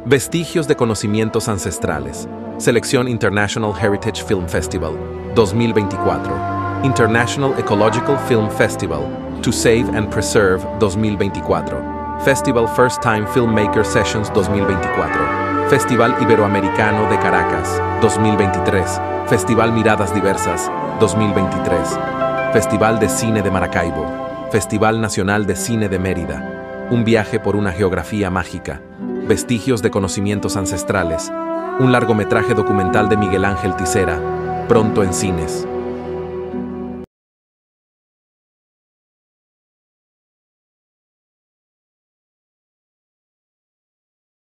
Vestigios de conocimientos ancestrales. Selección International Heritage Film Festival, 2024. International Ecological Film Festival, To Save and Preserve, 2024. Festival First Time Filmmaker Sessions, 2024. Festival Iberoamericano de Caracas, 2023. Festival Miradas Diversas, 2023. Festival de Cine de Maracaibo. Festival Nacional de Cine de Mérida. Un viaje por una geografía mágica. Vestigios de conocimientos ancestrales. Un largometraje documental de Miguel Ángel Tisera, pronto en cines.